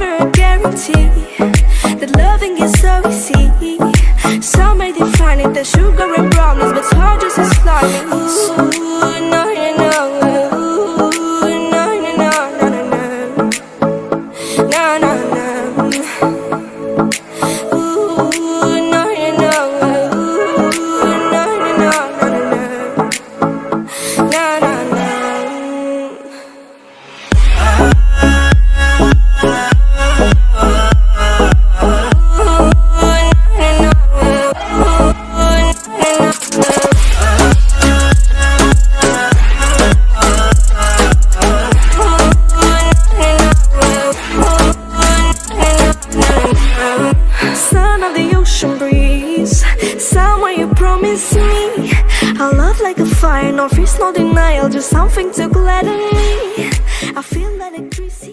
never a guarantee that loving is so easy. Some may define it as sugar and brownies, but it's hard just as slimy. Ooh, no, no, no. Ooh, no, no, no, no, no, no. No, no, no. Ooh, no, no, no. Ooh, no, no, no, no, no, no. No, no, no. Son of the ocean breeze, somewhere you promised me a love like a fire, no fears, no denial, just something to gladden me. I feel electricity.